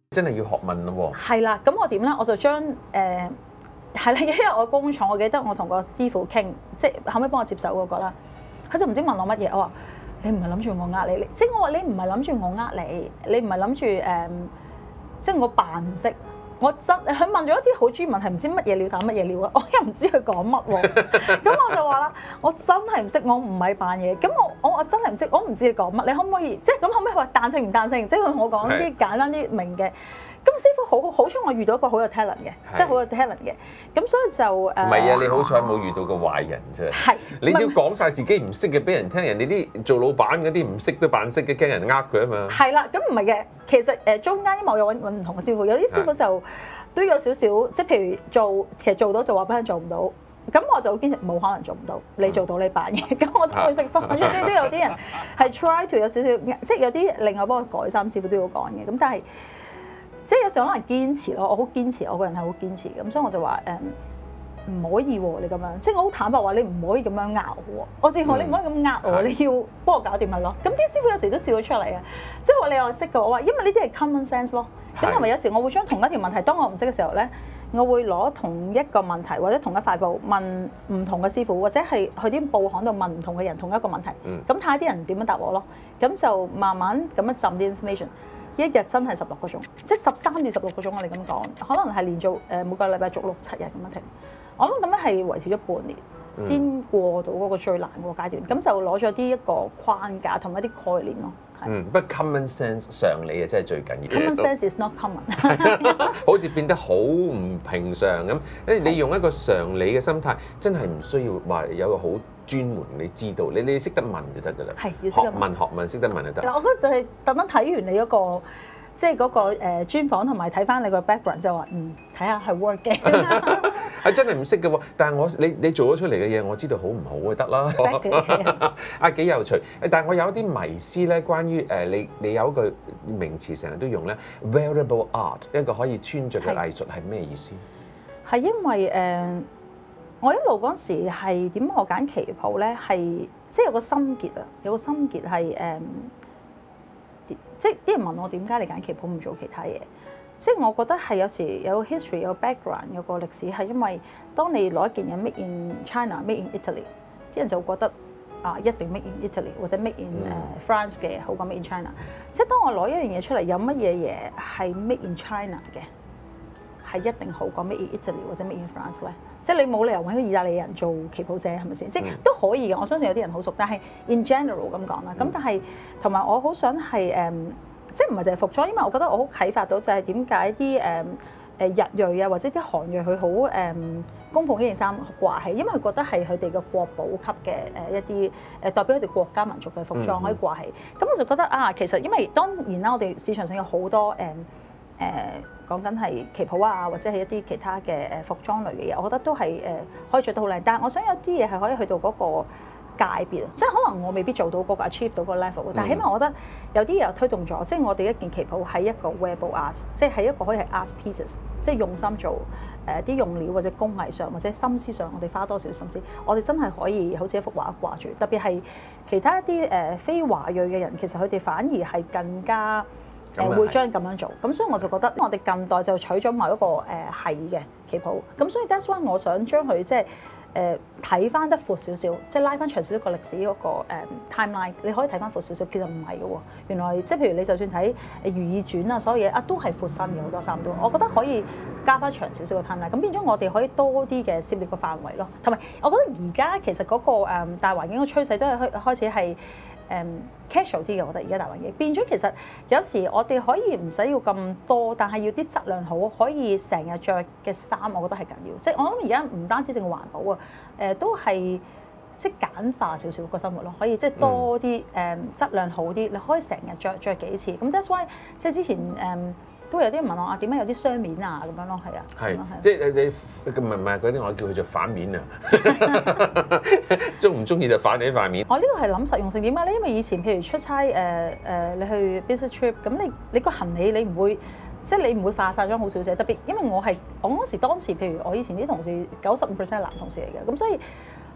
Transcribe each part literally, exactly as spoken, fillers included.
真係要學問咯喎。 係啦，咁我點咧？我就將誒係啦，因為我工廠，我記得我同個師傅傾，即係後尾幫我接手嗰個啦，佢就唔知問我乜嘢，我話你唔係諗住我呃你，你即係我話你唔係諗住我呃你，你唔係諗住誒，即係我扮唔識。我真佢問咗一啲好專業問題，唔知乜嘢料打乜嘢料啊！我又唔知佢講乜喎，咁我就話啦，我真係唔識，我唔係扮嘢。咁我我我真係唔識，我唔知你講乜，你可唔可以即係咁後尾佢話彈性唔彈性，即係佢同我講啲簡單啲明嘅。咁師傅好好彩，我遇到一個好有 talent 嘅，即係好有 talent 嘅。咁所以就誒，唔係啊！你好彩冇遇到個壞人啫。 係， 你都要講晒自己唔識嘅俾人聽，人哋啲做老闆嗰啲唔識都扮識嘅，驚人呃佢啊嘛。係啦，咁唔係嘅，其實誒中間因為我有揾揾唔同嘅師傅，有啲師傅就都有少少，即係譬如做其實做到就話俾人做唔到。咁我就堅持冇可能做唔到，你做到你扮嘢，咁我都會識翻。即係都有啲人係 try to 有少少，即係有啲另外幫我改衫師傅都要講嘅。咁但係即係有時可能堅持咯，我好堅持，我個人係好堅持嘅。咁所以我就話誒唔可以喎，你咁樣，即係我好坦白話你唔可以咁樣拗我。我淨係話你唔可以咁呃我，你要幫我搞掂咪咯。咁啲師傅有時都笑咗出嚟嘅，即係話你又識嘅，我話因為呢啲係 common sense 咯。咁同埋有時我會將同一條問題，當我唔識嘅時候咧，我會攞同一個問題或者同一塊布問唔同嘅師傅，或者係去啲報刊度問唔同嘅人同一個問題。咁睇下啲人點樣答我咯。咁就慢慢咁樣浸啲 information。一日真係十六個鐘，即係十三至十六個鐘啊！你咁講，可能係連續誒每個禮拜續六七日咁樣停。我諗咁樣係維持咗半年，先過到嗰個最難嗰個階段。咁就攞咗啲一個框架同一啲概念咯。 嗯，不過 common sense 常理啊，真係最緊要。 Common sense is not common 。 好似變得好唔平常咁。誒，你用一個常理嘅心態，真係唔需要話有個好專門，你知道，你你識得問就得㗎啦。係，要識得問。學問學問，識得問就得。 嗱，我覺得係特登睇完你嗰個。即係嗰個誒專訪同埋睇翻你個 background 就話嗯睇下係 work 嘅， 係真係唔識嘅喎。但係我你你做咗出嚟嘅嘢，我知道好唔好就得啦。啊幾有趣！但係我有啲迷思咧，關於誒你你有一個名詞成日都用咧 wearable art， 一個可以穿着嘅藝術係咩意思？ 係因為誒、呃、我一路嗰陣時係點我揀旗袍咧，係即係有個心結啊，有個心結係誒。呃即係啲人問我點解你揀旗袍唔做其他嘢？即係我覺得係有時有 history 有 background 有個歷史係因為當你攞一件嘢 made in China、made in Italy， 啲人就會覺得啊一定 made in Italy 或者 made in 誒、uh, France 嘅好過 made in China。即係當我攞一樣嘢出嚟，有乜嘢嘢係 made in China 嘅，係一定好過 made in Italy 或者 made in France 咧？即係你冇理由揾個意大利人做旗袍姐係咪先？即係都可以嘅，我相信有啲人好熟。但係 in general 咁講啦，咁但係同埋我好想係誒、嗯，即係唔係淨係服裝，因為我覺得我好啟發到就係點解啲誒誒日裔啊或者啲韓裔佢好誒供奉呢件衫掛起，因為佢覺得係佢哋嘅國寶級嘅誒一啲誒代表佢哋國家民族嘅服裝可以掛起。咁、嗯、我就覺得啊，其實因為當然啦，我哋市場上有好多誒。嗯誒講緊係旗袍啊，或者係一啲其他嘅誒服裝類嘅嘢，我覺得都係誒可以着得好靚。但係我想有啲嘢係可以去到嗰個界別，即係可能我未必做到嗰個 achieve 到嗰個 level，但係起碼我覺得有啲嘢又推動咗，即係我哋一件旗袍係一個 wearable art，即係係一個可以係 art pieces，即係用心做誒啲用料或者工藝上或者心思上，我哋花多少心思，我哋真係可以好似一幅畫掛住。特別係其他一啲誒非華裔嘅人，其實佢哋反而係更加。誒會將咁樣做，咁所以我就覺得我哋近代就取咗某一個誒係嘅旗袍，咁所以 that's why 我想將佢即係誒睇翻得闊少少，即係拉翻長少少個歷史嗰個誒 timeline， 你可以睇翻闊少少，其實唔係嘅喎，原來即係譬如你就算睇《如懿傳》啊，所有嘢啊都係闊身嘅好多衫都，我覺得可以加翻長少少個 timeline， 咁變咗我哋可以多啲嘅涉獵個範圍咯，同埋我覺得而家其實嗰個誒大環境嘅趨勢都係開開始係。誒、um, casual 啲嘅，我覺得而家大環境變咗，其實有時我哋可以唔使要咁多，但係要啲質量好，可以成日着嘅衫，我覺得係緊要。即係我諗而家唔單止淨係環保啊，誒、呃、都係即係簡化少少個生活咯，可以即係多啲誒、嗯、質量好啲，你可以成日着着幾次。咁 that's why 即係之前誒。嗯都有啲人問我啊，點解有啲雙面啊咁樣咯，係啊， 係即係你你唔係唔係嗰啲我叫佢做反面啊，中唔中意就反你塊面。 我呢個係諗實用性點解咧？因為以前譬如出差誒誒、呃呃，你去 business trip，咁你你個行李你唔會即係你唔會化晒妝好少少，特別因為我係我嗰時當時譬如我以前啲同事九十五 percent 係男同事嚟嘅，咁所以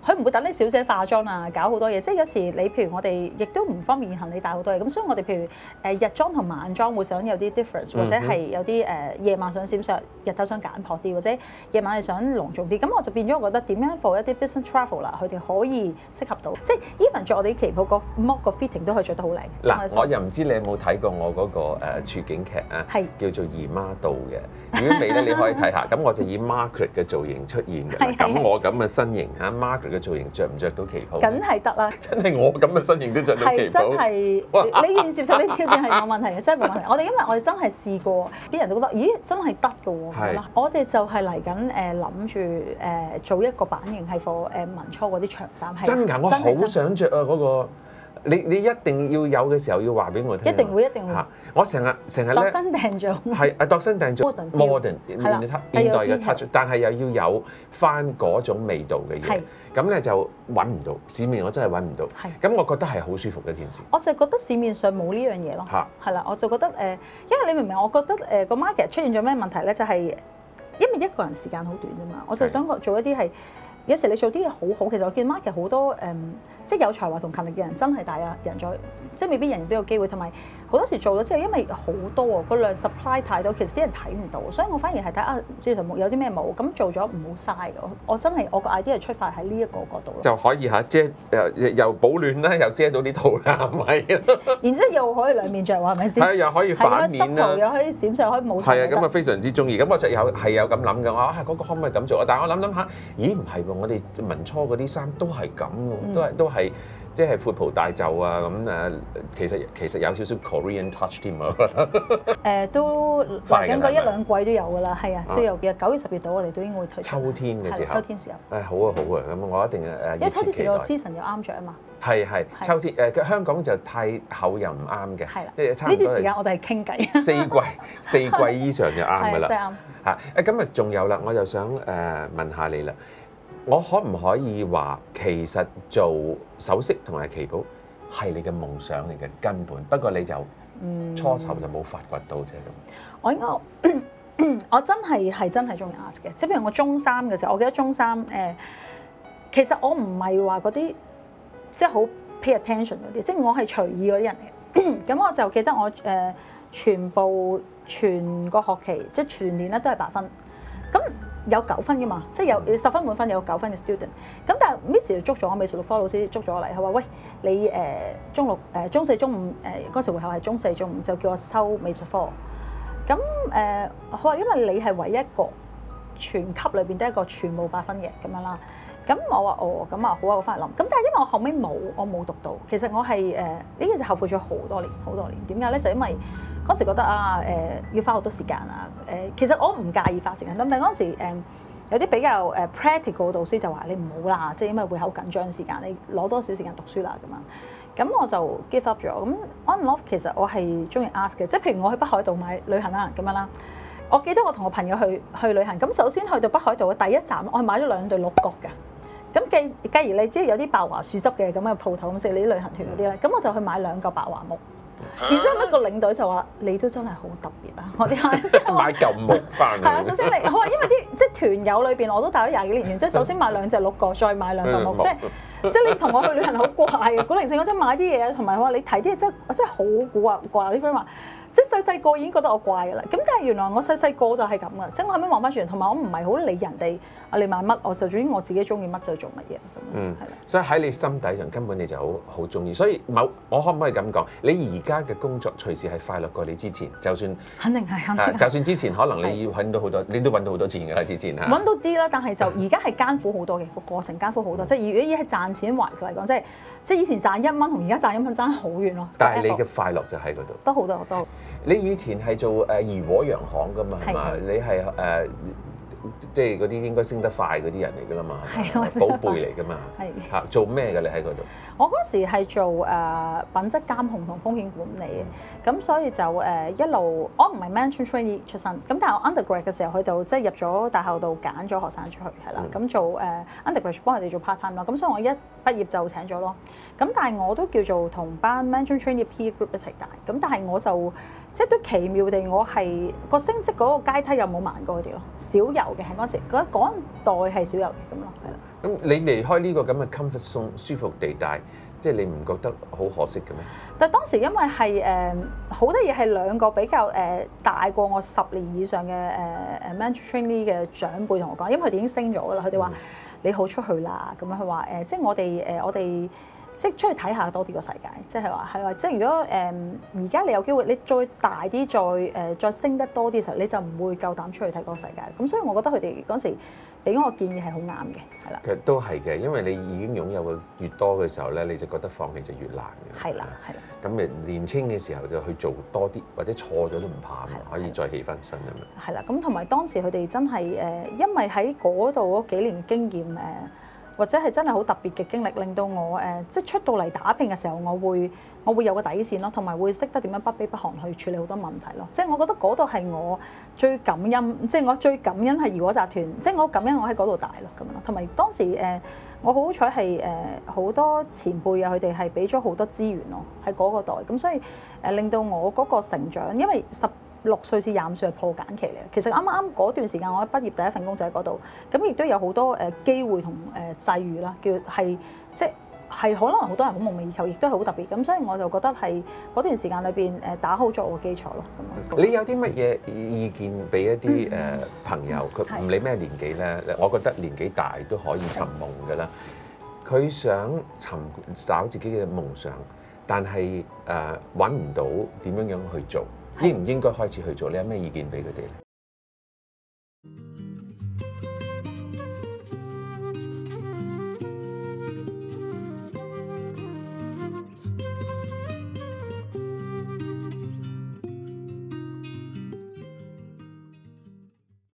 佢唔會等你小姐化妝啊，搞好多嘢。即係有時你譬如我哋亦都唔方便行李帶好多嘢，咁所以我哋譬如誒日裝同晚裝會想有啲 difference，或者係有啲誒夜晚想閃爍，日頭想簡樸啲，或者夜晚係想隆重啲。咁我就變咗我覺得點樣 for 一啲 business travel 啦，佢哋可以適合到，即係 even 着我哋啲旗袍個 mock 個 fitting 都可以着得好靚。 嗱，我又唔知你有冇睇過我嗰個誒處境劇啊， 係叫做《姨媽道》嘅。如果未咧，你可以睇下。咁我就以 Margaret 嘅造型出現嘅。咁我咁嘅身形嚇 ，Margaret 嘅造型着唔着到旗袍？ 梗係得啦！ 真係我咁嘅身形都着到旗袍。 係真係，你願意接受呢啲挑戰係冇問題嘅，真係冇問題。我哋因為我哋真係試過，啲人都覺得，咦，真係得㗎喎。係啦，我哋就係嚟緊誒諗住誒做一個版型係 for 誒民初嗰啲長衫。 真㗎，我好想着啊嗰個。你你一定要有嘅時候要話俾我聽。 一定會，一定會。 我成日成日咧。 度身訂做。 係啊，度身訂做。modern 現代嘅 touch， 但係又要有翻嗰種味道嘅嘢。咁咧就揾唔到，市面我真係揾唔到。係。咁我覺得係好舒服嘅一件事。 我就覺得市面上冇呢樣嘢咯。嚇。係啦，我就覺得誒，因為你明唔明？我覺得誒個 market 出現咗咩問題咧？就係因為一個人時間好短啫嘛。我就想做一啲係。有時你做啲嘢好好，其實我見 market 好多誒、嗯，即係有才華同勤力嘅人真係大有人在，即係未必人人都有機會。同埋好多時做咗之後，因為好多啊，個量 supply 太多，其實啲人睇唔到，所以我反而係睇啊，市場有啲咩冇，咁做咗唔好嘥。我我真係我個 idea 係出發喺呢一個角度咯，就可以嚇遮又又保暖啦，又遮到啲肚腩位， 然之後又可以兩面着喎，係咪先？ 係又可以反面啦， 又可以閃上，可以冇。 係啊，咁啊非常之中意。咁我就有係有咁諗嘅，我啊嗰個可唔可以咁做啊？但係我諗諗下，咦唔係喎，我哋民初嗰啲衫都係咁喎，都係都係。即係闊袍大袖啊咁誒，其實其實有少少 Korean touch 添啊，我覺得。誒都嚟緊個一兩季都有㗎啦，係啊，都有嘅。九月十月度我哋都應該會推出。 秋天嘅時候。 秋天時候。 誒好啊好啊，咁我一定誒。 因為秋天時個 season 又啱着啊嘛。 係係，秋天誒香港就太厚又唔啱嘅。 係啦。 即係差唔多。 呢段時間我哋係傾偈。 四季四季衣裳就啱㗎啦。 係真係啱。 嚇誒，今日仲有啦，我就想誒問下你啦。我可唔可以話其實做首飾同埋旗袍係你嘅夢想嚟嘅根本，不過你就初頭就冇發掘到啫咁。 我應該我真係係真係中意 art 嘅，即係譬如我中三嘅時候，我記得中三誒、呃，其實我唔係話嗰啲即係好 pay attention 嗰啲，即係我係隨意嗰啲人嚟。咁我就記得我誒、呃、全部全個學期即係全年咧都係八分，咁。有九分㗎嘛，即係有十分滿分有九分嘅 student。咁但係 Miss 就捉咗我美術六科老師捉咗我嚟，佢話：喂，你誒、呃、中六誒、呃、中四中五誒嗰、呃、時會考係中四中五，就叫我收美術科。咁誒，佢話因為你係唯一一個全級裏邊得一個全部八分嘅咁樣啦。咁我話哦，咁啊好啊，我翻嚟諗。咁但係因為我後尾冇，我冇讀到。其實我係誒呢件事後悔咗好多年，好多年。點解咧？就因為嗰時覺得啊誒、呃、要花好多時間啊誒、呃，其實我唔介意花時間。咁但係嗰陣時、呃、有啲比較誒 practical 嘅導師就話你唔好啦，即係因為會好緊張時間，你攞多少時間讀書啦咁樣。咁我就 give up 咗。咁 on and off 其實我係中意 ask 嘅，即係譬如我去北海道買旅行啦咁樣啦。我記得我同我朋友去去旅行，咁首先去到北海道嘅第一站，我係買咗兩對鹿角嘅。咁繼繼而你知有啲白樺樹汁嘅咁嘅鋪頭咁食你啲旅行團嗰啲咧，咁我就去買兩嚿白樺木。然之後一個領隊就話：你都真係好特別啊！我啲客即係買嚿木翻嚟。係啊，首先你我話因為啲即係團友裏邊我都帶咗廿幾年團，即係首先買兩隻鹿角，再買兩嚿木，即係即係你同我去旅行好怪嘅。古靈精怪，即係買啲嘢，同埋我話你睇啲嘢真係真係好古惑怪啲 friend 話。即係細細個已經覺得我怪㗎啦，咁但係原來我細細個就係咁㗎，即係我後尾望翻轉，同埋我唔係好理人哋啊你買乜，我就總之我自己中意乜就做乜嘢咁。嗯，係啦。所以喺你心底上根本你就好好中意，所以某我可唔可以咁講？你而家嘅工作隨時係快樂過你之前，就算肯定係肯定係。 就算之前可能你要揾到好多，你都揾到好多錢㗎啦，之前嚇。 揾到啲啦，但係就而家係艱苦好多嘅個過程，艱苦好多。即係如果以係賺錢為嚟講，即係即係以前賺一蚊同而家賺一蚊爭好遠咯。 但係你嘅快樂就喺嗰度。 都好多好多。 你以前係做誒怡和洋行㗎嘛，係嘛？你係誒即係嗰啲應該升得快嗰啲人嚟㗎啦嘛，係寶貝嚟㗎嘛，係嚇做咩嘅你喺嗰度？ 我嗰時係做誒、呃、品質監控同風險管理嘅，咁、嗯、所以就誒、呃、一路我唔係 management trainee 出身，咁但係我 undergrad 嘅時候佢就即係入咗大學度揀咗學生出去係啦，咁、嗯、做誒、呃、undergrad 幫佢哋做 part time 啦，咁所以我一畢業就請咗咯，咁但係我都叫做同班 management trainee peer group 一齊帶，咁但係我就即係都奇妙地我係個升職嗰個階梯又冇慢過佢哋咯，少有嘅，係嗰陣時嗰嗰一代係少有嘅咁咯，係啦。 咁你離開呢個咁嘅 comfort zone 舒服地帶，即係你唔覺得好可惜嘅咩？ 但係當時因為係誒好多嘢係兩個比較誒、呃、大過我十年以上嘅誒誒 mentor trainee 嘅長輩同我講，因為佢哋已經升咗㗎啦，佢哋話你好出去啦，咁樣佢話誒，即係我哋誒、呃、我哋。即係出去睇下多啲個世界，即係話係話，即係如果誒而家你有機會，你再大啲，再誒、呃、再升得多啲嘅時候，你就唔會夠膽出去睇嗰個世界。咁所以我覺得佢哋嗰時俾我建議係好啱嘅，係啦。 其實都係嘅，因為你已經擁有嘅越多嘅時候咧，你就覺得放棄就越難嘅。係啦，係啦。 咁誒年青嘅時候就去做多啲，或者錯咗都唔怕嘛，可以再起翻身咁樣。 係啦，咁同埋當時佢哋真係誒，因為喺嗰度嗰幾年經驗誒。或者係真係好特別嘅經歷，令到我誒、呃、即係出到嚟打拼嘅時候，我會我會有個底線咯，同埋會識得點樣不卑不亢去處理好多問題咯。即係我覺得嗰度係我最感恩，即係我最感恩係怡果集團，即係我感恩我喺嗰度大咯咁咯。同埋當時誒、呃，我好彩係誒好多前輩啊，佢哋係俾咗好多資源咯，喺嗰個代，咁所以誒、呃、令到我嗰個成長，因為十六歲至廿五歲係破繭期嚟，其實啱啱嗰段時間我一畢業第一份工就喺嗰度，咁亦都有好多誒機會同誒際遇啦，叫係即係可能好多人好夢寐以求，亦都係好特別，咁所以我就覺得係嗰段時間裏邊誒打好咗我嘅基礎咯。咁你有啲乜嘢意見俾一啲誒朋友？佢唔理咩年紀咧，我覺得年紀大都可以尋夢㗎啦。佢想尋找自己嘅夢想，但係誒揾唔到點樣樣去做。應唔應該開始去做？你有咩意見俾佢哋咧？